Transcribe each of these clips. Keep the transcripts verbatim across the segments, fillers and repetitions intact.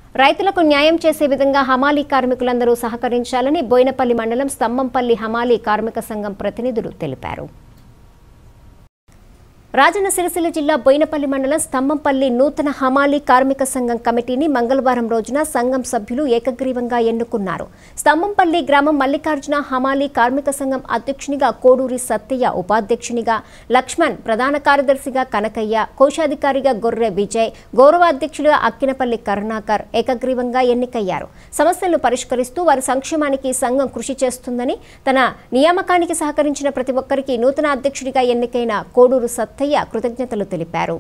రైతులకు న్యాయం చేసే విధంగా హమాలీ కార్మికులందరూ సహకరించాలని బోయినపల్లి మండలం స్తంభంపల్లి హమాలీ కార్మిక సంఘం ప్రతినిధులు తెలిపారు. రాజన్న సిరిసిల్ల జిల్లా బోయినపల్లి మండలం స్తంభంపల్లి నూతన హమాలీ కార్మిక సంఘం కమిటీని మంగళవారం రోజున సంఘం సభ్యులు ఏకగ్రీవంగా ఎన్నుకున్నారు. స్తంభంపల్లి గ్రామం మల్లికార్జున హమాలీ కార్మిక సంఘం అధ్యక్షునిగా కోడూరి సత్తయ్య, ఉపాధ్యక్షునిగా లక్ష్మణ్, ప్రధాన కార్యదర్శిగా కనకయ్య, కోశాధికారిగా గొర్రె విజయ్, గౌరవాధ్యక్షులుగా అక్కినపల్లి కరుణాకర్ ఏకగ్రీవంగా ఎన్నికయ్యారు. సమస్యలను పరిష్కరిస్తూ వారి సంక్షేమానికి సంఘం కృషి చేస్తుందని, తన నియామకానికి సహకరించిన ప్రతి ఒక్కరికి నూతన అధ్యక్షుడిగా ఎన్నికైన కోడూరు సత్తయ్య కృతజ్ఞతలు తెలిపారు.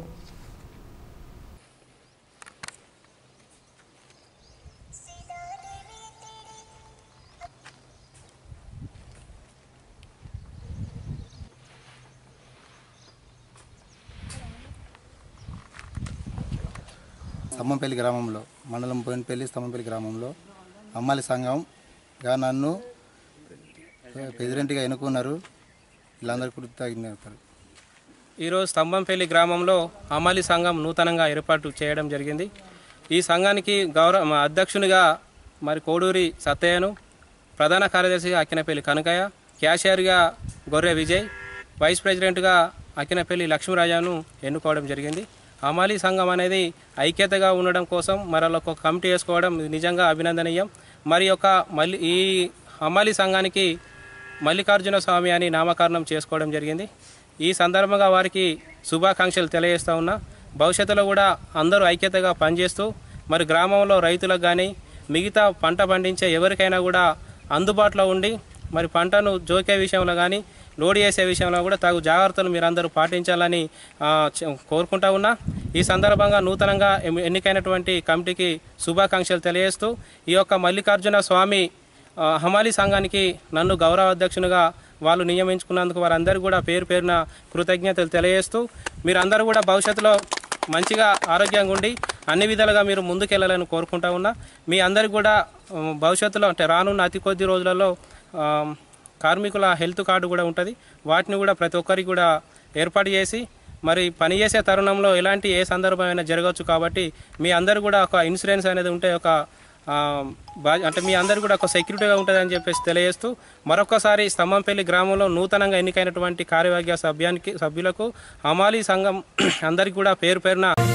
స్తంభంపల్లి గ్రామంలో మండలం బోయినపల్లి స్తంభంపల్లి గ్రామంలో హమాలీ సంఘంగా నన్ను ప్రెసిడెంట్గా ఎన్నుకున్నారు. వీళ్ళందరూ కృతజ్ఞతలు. ఈరోజు స్తంభంపల్లి గ్రామంలో హమాలీ సంఘం నూతనంగా ఏర్పాటు చేయడం జరిగింది. ఈ సంఘానికి గౌరవ అధ్యక్షునిగా మరి కోడూరి సత్తయ్యను, ప్రధాన కార్యదర్శిగా అక్కినపల్లి కనకయ్య, క్యాషియర్గా గొర్రె విజయ్, వైస్ ప్రెసిడెంట్గా అక్కినపల్లి లక్ష్మీరాజాను ఎన్నుకోవడం జరిగింది. హమాలీ సంఘం అనేది ఐక్యతగా ఉండడం కోసం మరొక కమిటీ వేసుకోవడం నిజంగా అభినందనీయం. మరి యొక్క మళ్ళీ ఈ హమాలీ సంఘానికి మల్లికార్జున స్వామి అని నామకరణం చేసుకోవడం జరిగింది. ఈ సందర్భంగా వారికి శుభాకాంక్షలు తెలియజేస్తూ ఉన్నా. భవిష్యత్తులో కూడా అందరూ ఐక్యతగా పనిచేస్తూ మరి గ్రామంలో రైతులకు కానీ మిగతా పంట పండించే ఎవరికైనా కూడా అందుబాటులో ఉండి మరి పంటను జోకే విషయంలో కానీ లోడ్ చేసే విషయంలో కూడా తగు జాగ్రత్తలు మీరందరూ పాటించాలని కోరుకుంటా ఉన్నా. ఈ సందర్భంగా నూతనంగా ఎన్నికైనటువంటి కమిటీకి శుభాకాంక్షలు తెలియజేస్తూ ఈ యొక్క మల్లికార్జున స్వామి హమాలీ సంఘానికి నన్ను గౌరవ అధ్యక్షునిగా వాళ్ళు నియమించుకున్నందుకు వారందరూ కూడా పేరు పేరున కృతజ్ఞతలు తెలియజేస్తూ మీరందరూ కూడా భవిష్యత్తులో మంచిగా ఆరోగ్యంగా ఉండి అన్ని విధాలుగా మీరు ముందుకెళ్ళాలని కోరుకుంటా ఉన్నా. మీ అందరికీ కూడా భవిష్యత్తులో అంటే రానున్న అతి కొద్ది రోజులలో కార్మికుల హెల్త్ కార్డు కూడా ఉంటుంది. వాటిని కూడా ప్రతి ఒక్కరికి కూడా ఏర్పాటు చేసి మరి పనిచేసే తరుణంలో ఎలాంటి ఏ సందర్భమైనా జరగవచ్చు కాబట్టి మీ అందరూ కూడా ఒక ఇన్సూరెన్స్ అనేది ఉంటే ఒక అంటే మీ అందరు కూడా ఒక సెక్యూరిటీగా ఉంటుందని చెప్పేసి తెలియజేస్తూ మరొకసారి స్తంభంపల్లి గ్రామంలో నూతనంగా ఎన్నికైనటువంటి కార్యవర్గ సభ్యానికి సభ్యులకు హమాలీ సంఘం అందరికీ కూడా పేరు పేరున